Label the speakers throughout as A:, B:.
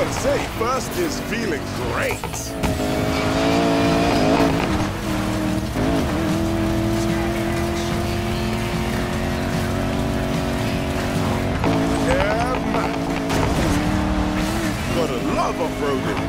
A: I'd say first is feeling great. Yeah, man. Gotta love off-roading.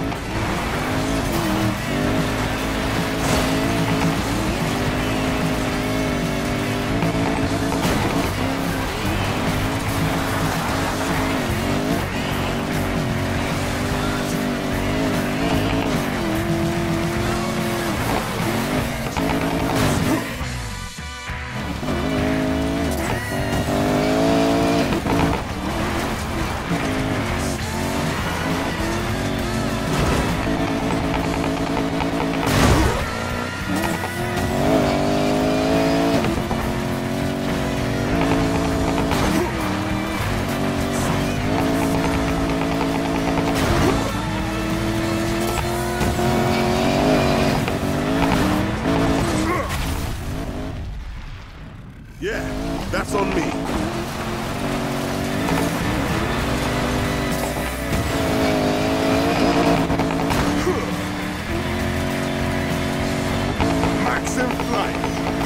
A: Yeah, that's on me. Max in flight.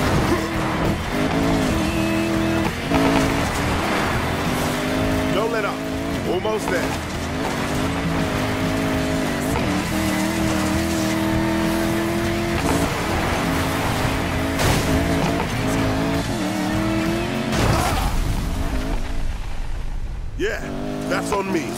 A: Don't let up. Almost there. Yeah, that's on me.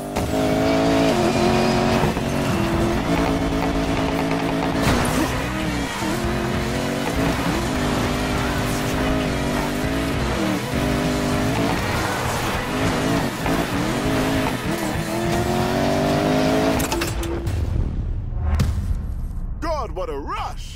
A: God, what a rush!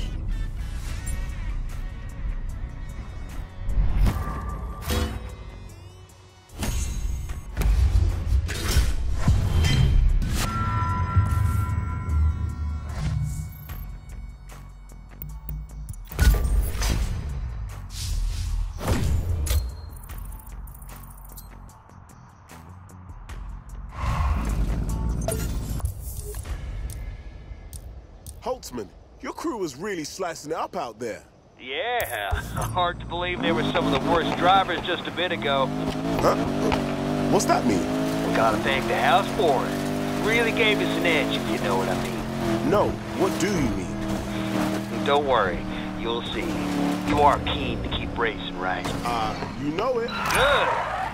A: Holtzman, your crew was really slicing it up out there.
B: Yeah, hard to believe they were some of the worst drivers just a bit ago.
A: Huh? What's that mean?
B: Gotta thank the house for it. Really gave us an edge, if you know what I mean.
A: No, what do you mean?
B: Don't worry, you'll see. You are keen to keep racing, right?
A: You know it.
B: Good!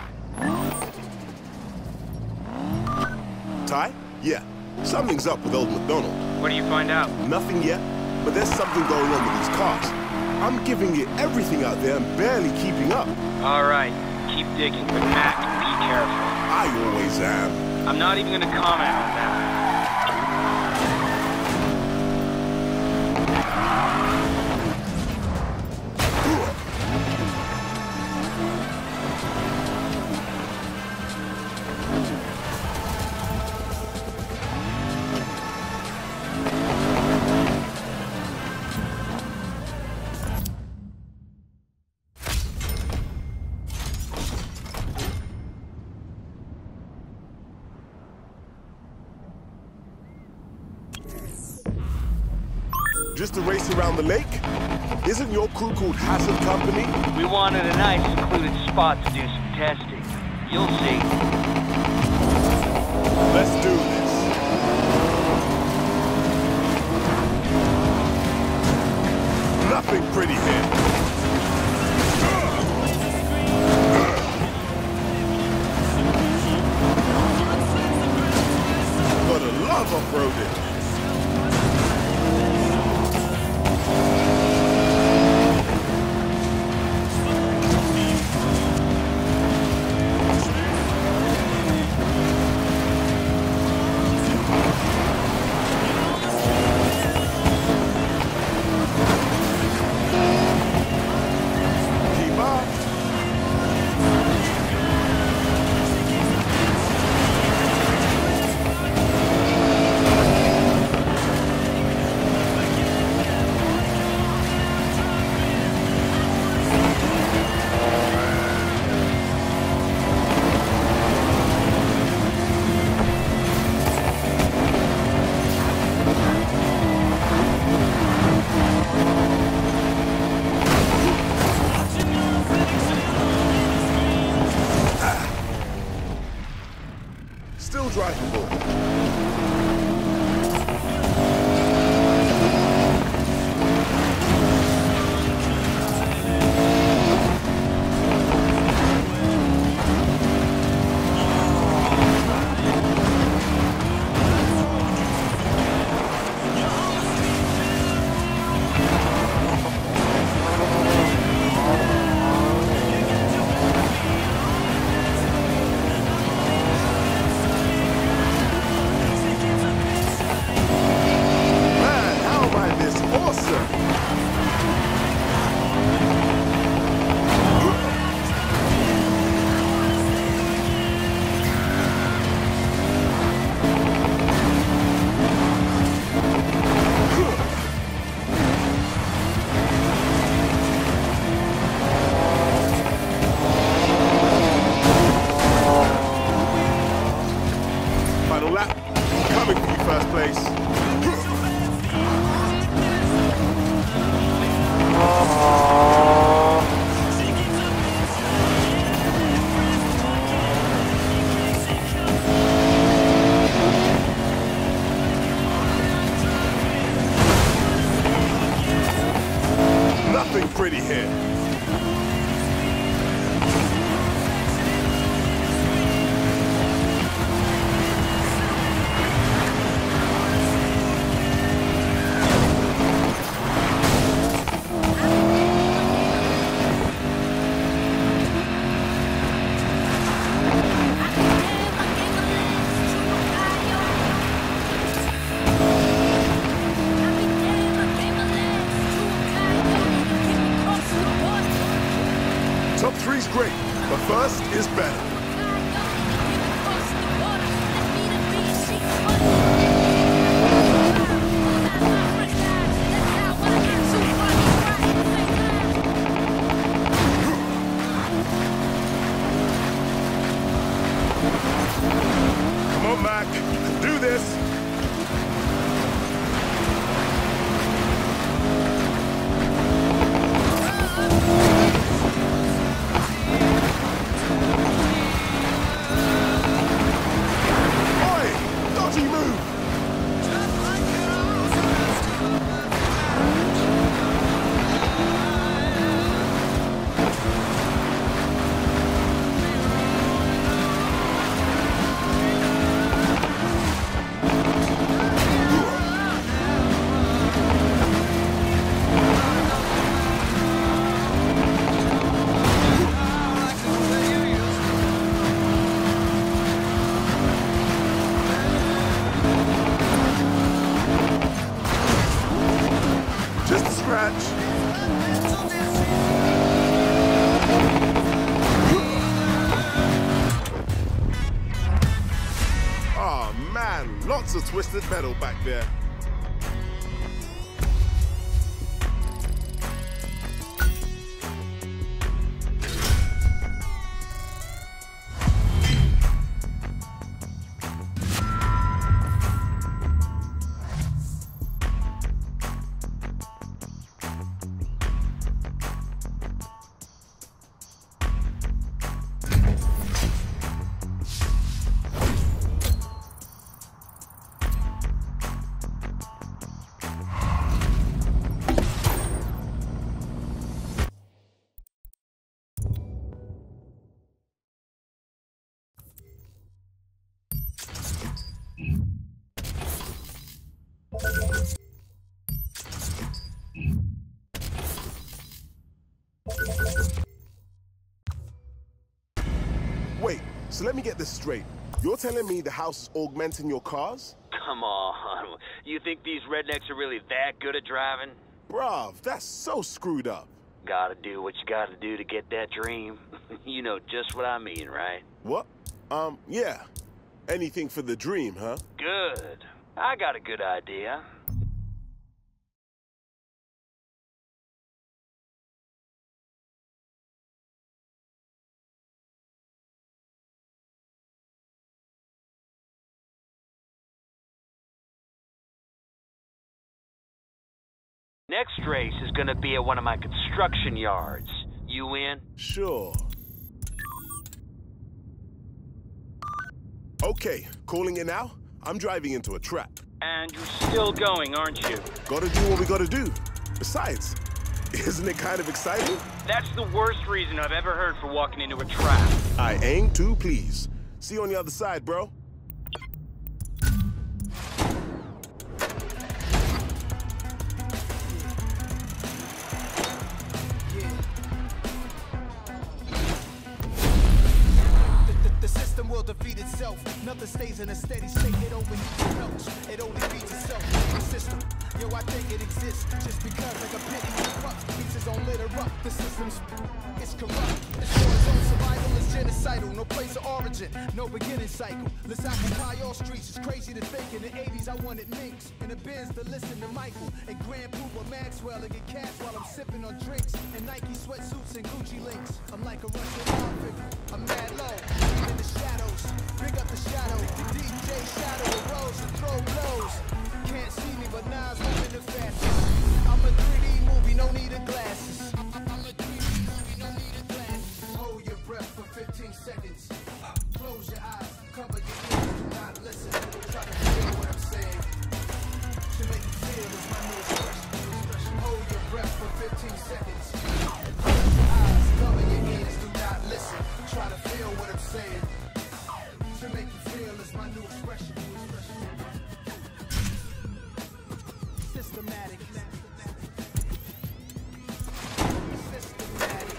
A: Ty? Yeah, something's up with old McDonald.
C: What do you find out?
A: Nothing yet, but there's something going on with these cars. I'm giving it everything out there and barely keeping up.
C: All right, keep digging, but Mac, be careful.
A: I always am.
C: I'm not even gonna comment on that.
A: Just a race around the lake? Isn't your crew called Hazard Company?
B: We wanted a nice secluded spot to do some testing. You'll see.
A: Let's do this. Nothing pretty here. Gotta love off-roading. drivable. Pretty here. Top three's great, but first is better. Come on, Mac, you can do this. Oh man, lots of twisted metal back there. Wait, so let me get this straight. You're telling me the house is augmenting your cars?
B: Come on. You think these rednecks are really that good at driving?
A: Bruv, that's so screwed up.
B: Gotta do what you gotta do to get that dream. You know just what I mean, right?
A: What? Yeah. Anything for the dream, huh?
B: Good. I got a good idea. Next race is gonna be at one of my construction yards. You in?
A: Sure. Okay, calling it now? I'm driving into a trap.
C: And you're still going, aren't you?
A: Gotta do what we gotta do. Besides, isn't it kind of exciting?
C: That's the worst reason I've ever heard for walking into a trap.
A: I ain't too pleased. See you on the other side, bro.
D: The system will defeat itself. Nothing stays in a steady state. It overheats and melts. It only feeds itself. The system, yo, I think it exists just because like a penny erupts. Pieces on litter up. The system's it's corrupt. It's for its own survival. It's genocidal. No place of origin. No beginning cycle. Let's occupy all streets. It's crazy to think in the 80s I wanted minks. In the Benz to listen to Michael and Grand Poopa Maxwell and get cash while I'm sipping on drinks and Nike sweatsuits and Gucci links. I'm like a Russian mob figure. I'm mad low. In the shadows, big up the shadow. The DJ shadow arose and throw blows. Can't see me, but Nas moving the fastest. I'm a 3D movie, no need of glasses. I'm a 3D movie, no need of glasses. Hold your breath for 15 seconds. Close your eyes, cover your ears, do not listen. Try to feel what I'm saying. To make you feel is my new expression. Hold your breath for 15 seconds. Close your eyes, cover your ears, do not listen. Try to feel what I'm saying. To make you feel is my new expression. Systematic. Systematic.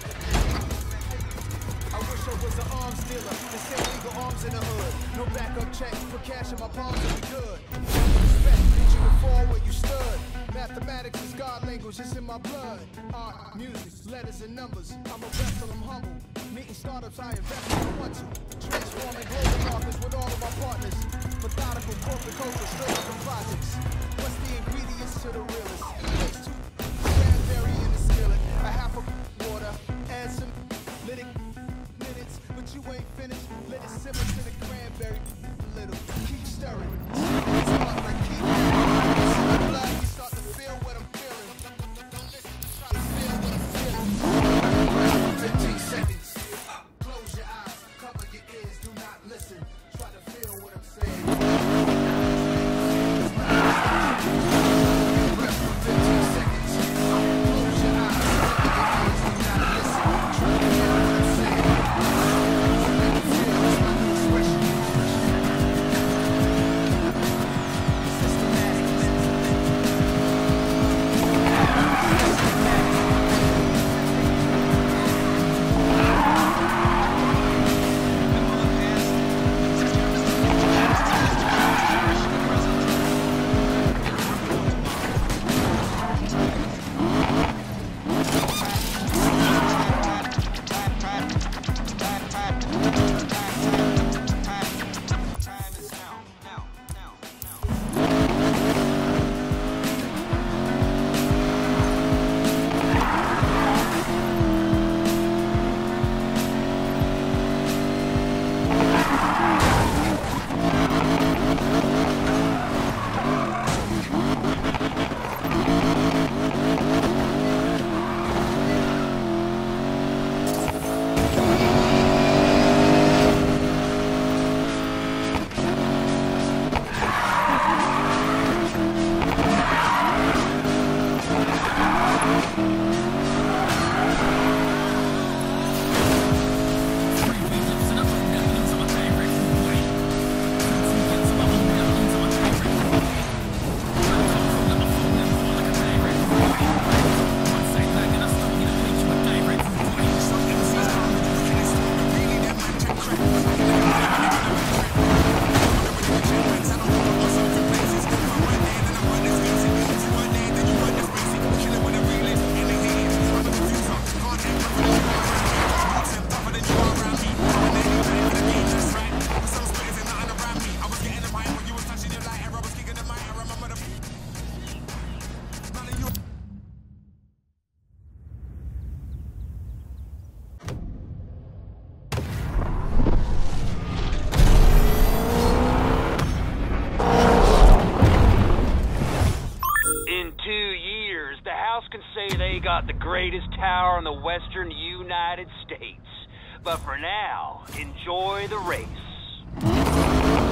D: I wish I was an arms dealer. They sell legal arms in the hood. No backup checks. Put cash in my palms and be good. Respect, did you fall where you stood? Mathematics is God language, it's in my blood. Art, music, letters and numbers. I'm a vessel, I'm humble. Meeting startups, I invest when I want to. Transforming global markets with all of my partners. Methodical corporate culture, straight from projects. What's the ingredients to the realest? Place two cranberry in the skillet. A half a water, add some lytic minutes, but you ain't finished. Let it simmer to the cranberry. Little, keep stirring. Start like keep blood, you start to feel what I'm feeling. Try to feel what I'm feeling. 15 seconds. Close your eyes, cover your ears, do not listen. Try to feel what I'm saying. Breath for 15 seconds. Close your eyes, cover your ears, do not listen. Try to feel what I'm saying. Make you feel it's my new expression.
B: Got the greatest tower in the western United States. But for now, enjoy the race.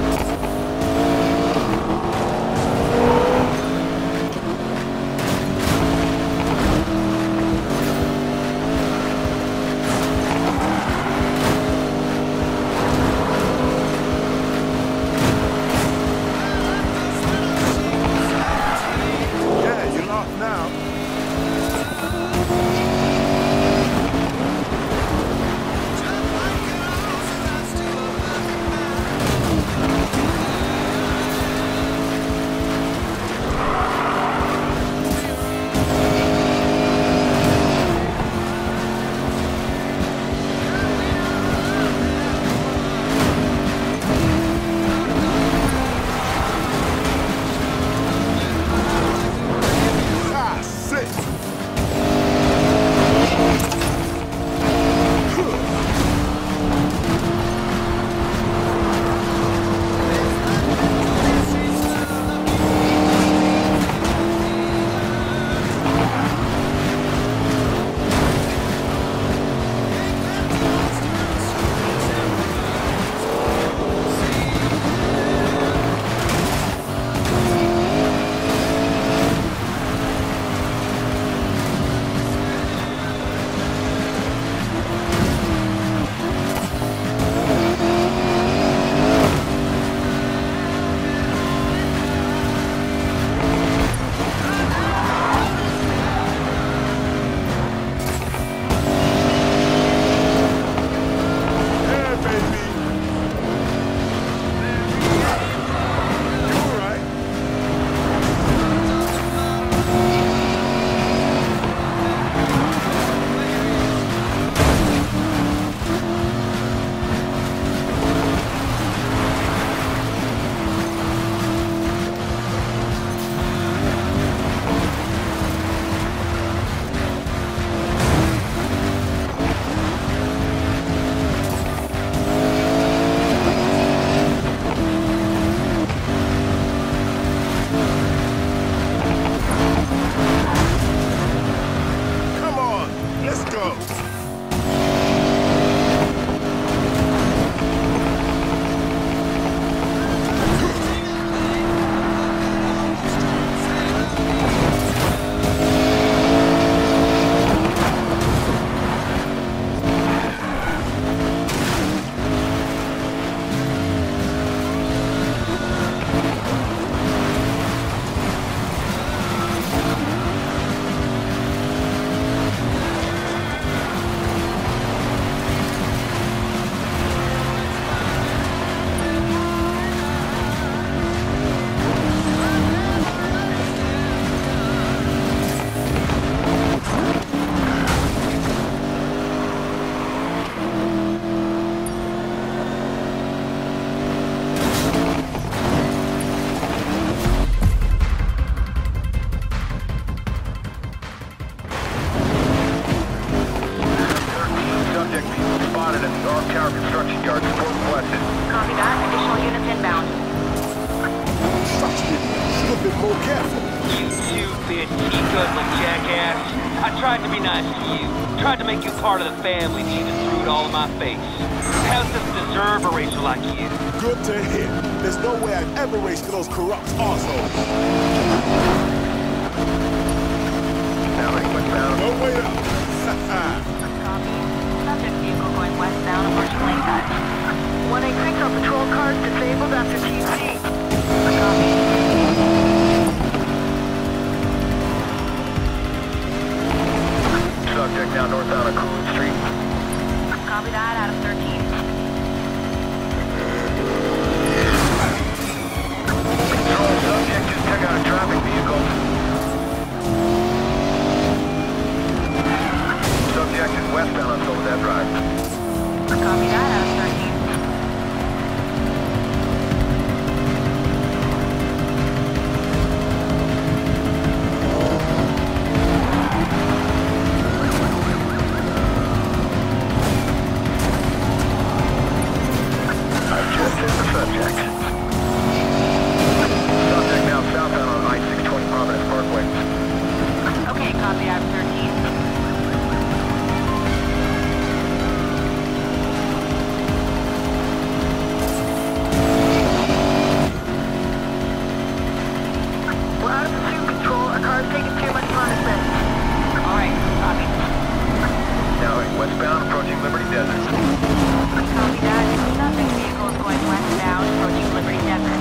B: you. Tried to make you part of the family, she just threw it all in my face. How's this deserve a racer like you?
A: Good to hear. There's no way I'd ever race to those corrupt assholes. No way up.
E: Copy. Subject vehicle going westbound approaching Lakeside. 1-8 Cranktail patrol cars disabled after TC. Copy.
F: Subject now northbound on Coolidge Street.
E: Copy that, Adam 13.
F: Control subject, just took out a traffic vehicle. Subject is westbound on Soledad Drive.
E: Copy that, Adam 13.
F: I've just hit the subject. Subject now southbound on I-620 Providence Parkway.
E: Okay, copy, Adam 13. We're out of pursuit control. Our car's taking too much punishment. Alright, copy.
F: Now westbound approaching Liberty Desert.
E: Copy that. Subject vehicle is going westbound approaching Liberty Desert.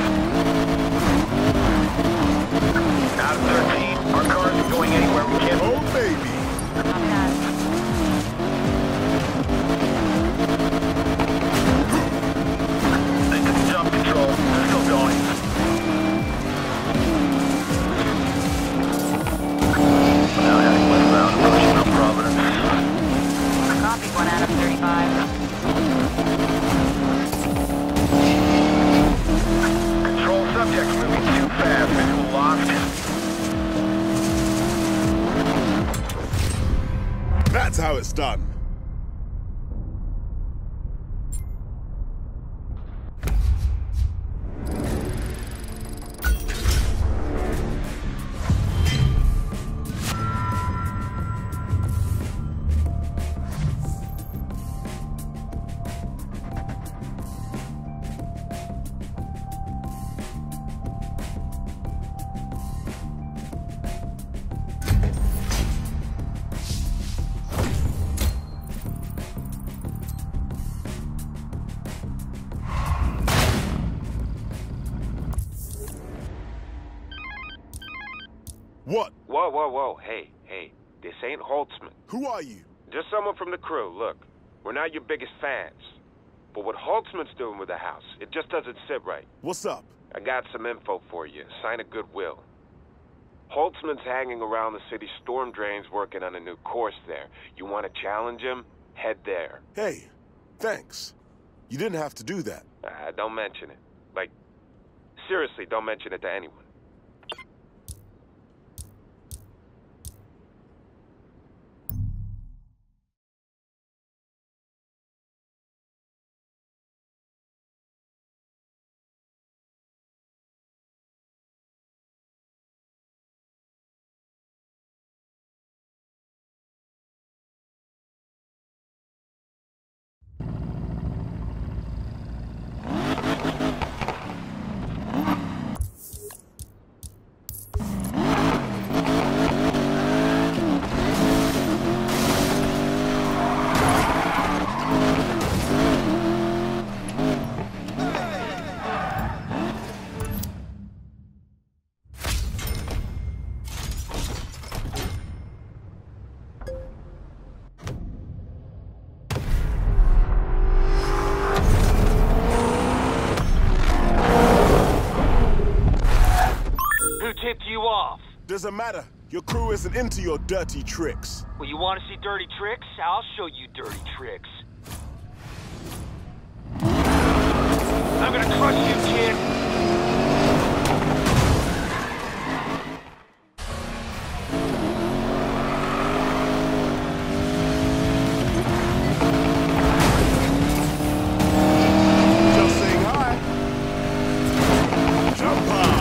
F: Out of 13, our car isn't going anywhere we can't.
A: Oh, baby.
E: Copy that.
F: They can jump control. They're still going. Now heading westbound approaching Mount Providence.
E: Copy, 1 out of 35.
F: Control subject moving too fast. Visual lost.
A: That's how it's done. What?
G: Whoa. Hey. This ain't Holtzman.
A: Who are you?
G: Just someone from the crew. Look, we're not your biggest fans. But what Holtzman's doing with the house, it just doesn't sit right.
A: What's up?
G: I got some info for you. Sign of goodwill. Holtzman's hanging around the city storm drains working on a new course there. You want to challenge him? Head there.
A: Hey, thanks. You didn't have to do that.
G: Don't mention it. Like, seriously, don't mention it to anyone.
B: Tipped you off.
A: Doesn't matter. Your crew isn't into your dirty tricks.
B: Well, you want to see dirty tricks? I'll show you dirty tricks. I'm gonna crush you, kid.
A: Just saying hi. Jump on.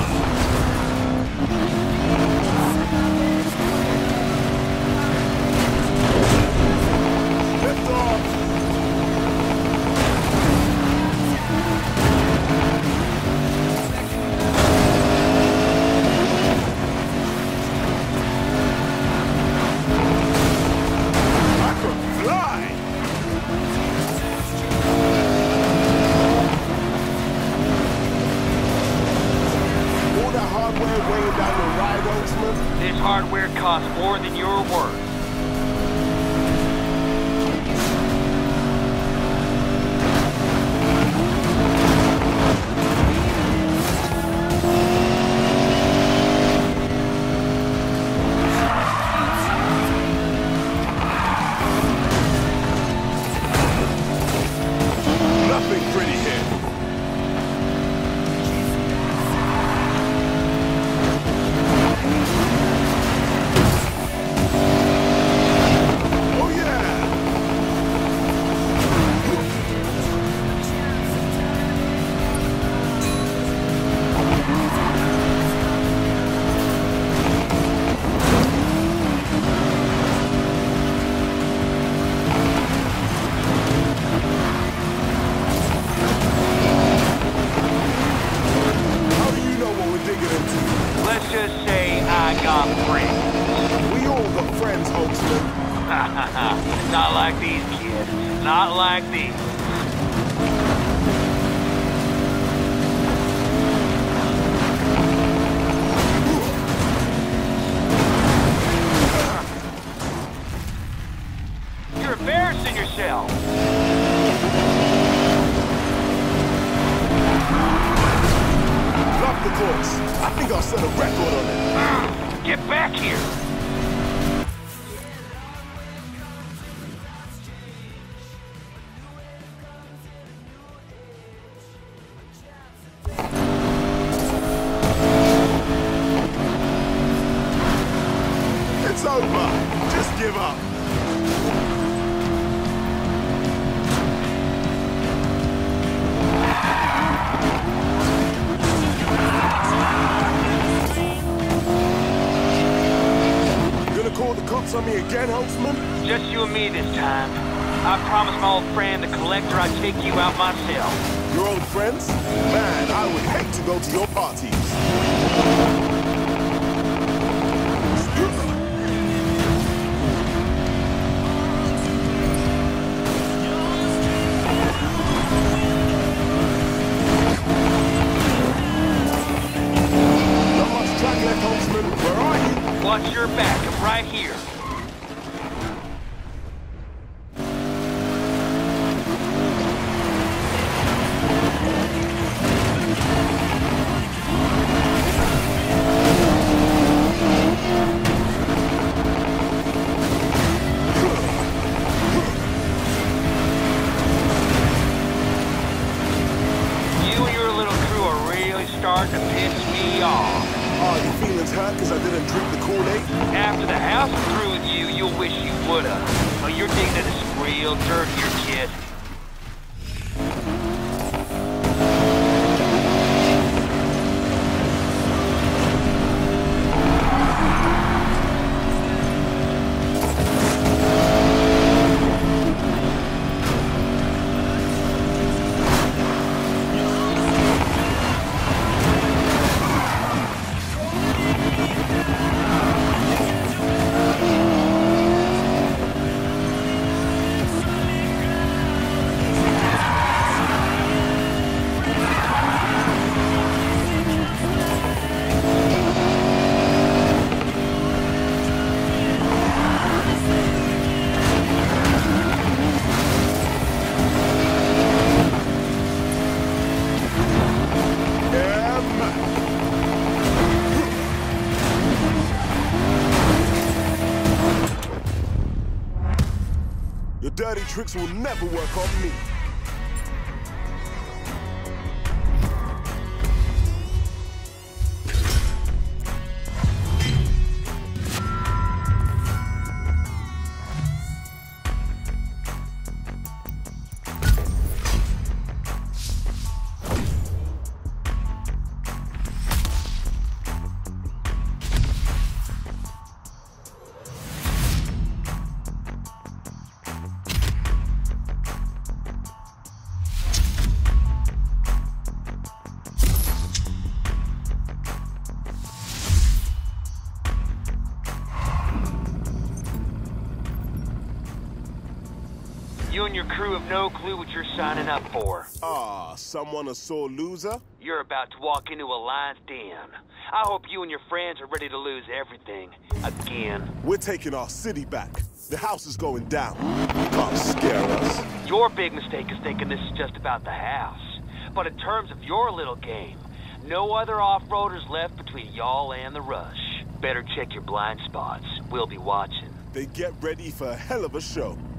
B: hardware costs more than you're worth.
A: Nothing pretty here. Oh yeah! How do you know what we're digging into?
B: Let's just say I got friends.
A: We all got friends, Holtzman.
B: Not like these, kid. Not like these. You're embarrassing yourself.
A: Drop the corpse. I think I'll set a record on it.
B: Get back here.
A: It's over. Just give up. Gonna call the cops on me again, Holtzman?
B: Just you and me this time. I promised my old friend, the collector, I'd take you out myself.
A: Your old friends? Man, I would hate to go to your parties. Not much track left, Holtzman. Where are you?
B: Watch your back. I'm right here. You and your little crew are really starting to piss me off.
A: Are your feelings hurt because I didn't drink the Kool-Aid?
B: After the house is through with you, you'll wish you would've. But your dignity is real dirt here, kid.
A: Your dirty tricks will never work on me.
B: You and your crew have no clue what you're signing up for.
A: Ah, someone a sore loser?
B: You're about to walk into a lion's den. I hope you and your friends are ready to lose everything. Again.
A: We're taking our city back. The house is going down. You can't scare us.
B: Your big mistake is thinking this is just about the house. But in terms of your little game, no other off-roaders left between y'all and the rush. Better check your blind spots. We'll be watching.
A: They get ready for a hell of a show.